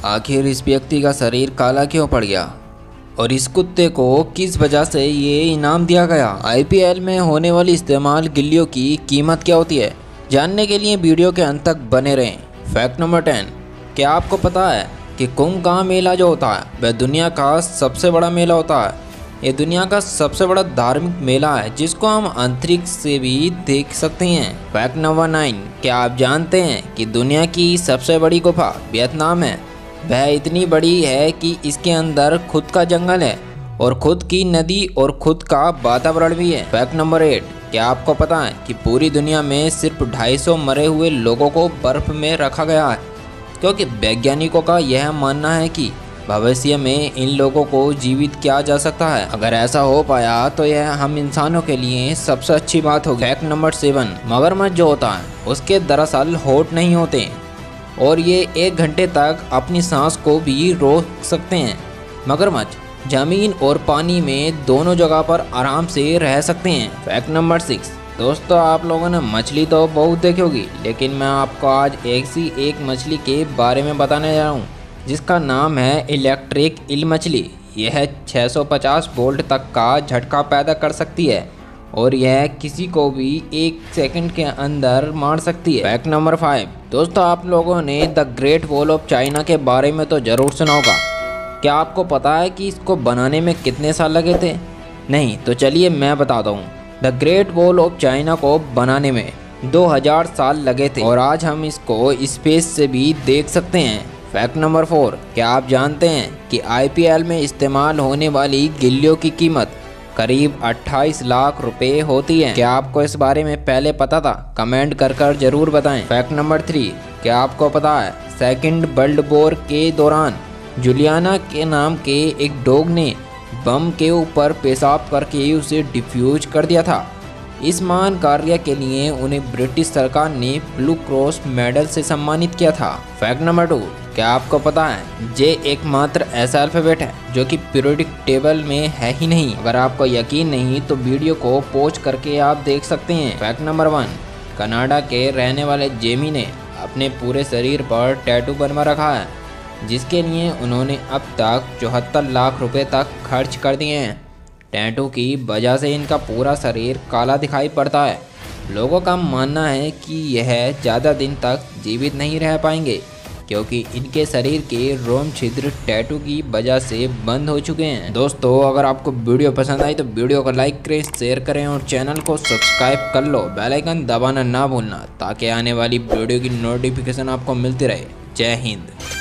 आखिर इस व्यक्ति का शरीर काला क्यों पड़ गया और इस कुत्ते को किस वजह से ये इनाम दिया गया। आईपीएल में होने वाली इस्तेमाल गिल्लियों की कीमत क्या होती है, जानने के लिए वीडियो के अंत तक बने रहें। फैक्ट नंबर 10, क्या आपको पता है कि कुंभ का मेला जो होता है वह दुनिया का सबसे बड़ा मेला होता है। ये दुनिया का सबसे बड़ा धार्मिक मेला है जिसको हम अंतरिक्ष से भी देख सकते हैं। फैक्ट नंबर 9, क्या आप जानते हैं कि दुनिया की सबसे बड़ी गुफा वियतनाम है। वह इतनी बड़ी है कि इसके अंदर खुद का जंगल है और खुद की नदी और खुद का वातावरण भी है। फैक्ट नंबर 8, क्या आपको पता है कि पूरी दुनिया में सिर्फ 250 मरे हुए लोगों को बर्फ में रखा गया है, क्योंकि वैज्ञानिकों का यह मानना है कि भविष्य में इन लोगों को जीवित किया जा सकता है। अगर ऐसा हो पाया तो यह हम इंसानों के लिए सबसे अच्छी बात होगी। फैक्ट नंबर 7, मगरमच्छ जो होता है उसके दरअसल होंठ नहीं होते और ये 1 घंटे तक अपनी सांस को भी रोक सकते हैं। मगरमच्छ जमीन और पानी में दोनों जगह पर आराम से रह सकते हैं। फैक्ट नंबर 6, दोस्तों आप लोगों ने मछली तो बहुत देखी होगी, लेकिन मैं आपको आज ऐसी एक मछली के बारे में बताने जा रहा हूँ जिसका नाम है इलेक्ट्रिक ईल मछली। यह 650 वोल्ट तक का झटका पैदा कर सकती है और यह किसी को भी 1 सेकंड के अंदर मार सकती है। फैक्ट नंबर 5, दोस्तों आप लोगों ने the Great Wall of China के बारे में तो ज़रूर सुना होगा। क्या आपको पता है कि इसको बनाने में कितने साल लगे थे? नहीं तो चलिए मैं बताता हूँ। The Great Wall of China को बनाने में 2000 साल लगे थे और आज हम इसको स्पेस से भी देख सकते हैं। फैक्ट नंबर 4, क्या आप जानते हैं कि आईपीएल में इस्तेमाल होने वाली गिल्लियों की कीमत करीब 28 लाख रुपए होती है। क्या आपको इस बारे में पहले पता था? कमेंट कर जरूर बताएं। फैक्ट नंबर 3, क्या आपको पता है सेकंड वर्ल्ड वॉर के दौरान जूलियाना के नाम के एक डॉग ने बम के ऊपर पेशाब करके उसे डिफ्यूज कर दिया था। इस महान कार्य के लिए उन्हें ब्रिटिश सरकार ने ब्लू क्रॉस मेडल से सम्मानित किया था। फैक्ट नंबर 2, क्या आपको पता है जे एकमात्र ऐसा अल्फ़ाबेट है जो कि पीरियोडिक टेबल में है ही नहीं। अगर आपको यकीन नहीं तो वीडियो को पॉज करके आप देख सकते हैं। फैक्ट नंबर 1, कनाडा के रहने वाले जेमी ने अपने पूरे शरीर पर टैटू बनवा रखा है जिसके लिए उन्होंने अब तक 74 लाख रुपए तक खर्च कर दिए हैं। टैटू की वजह से इनका पूरा शरीर काला दिखाई पड़ता है। लोगों का मानना है कि यह ज़्यादा दिन तक जीवित नहीं रह पाएंगे क्योंकि इनके शरीर के रोम छिद्र टैटू की वजह से बंद हो चुके हैं। दोस्तों अगर आपको वीडियो पसंद आई तो वीडियो को लाइक करें, शेयर करें और चैनल को सब्सक्राइब कर लो। बेल आइकन दबाना ना भूलना ताकि आने वाली वीडियो की नोटिफिकेशन आपको मिलती रहे। जय हिंद।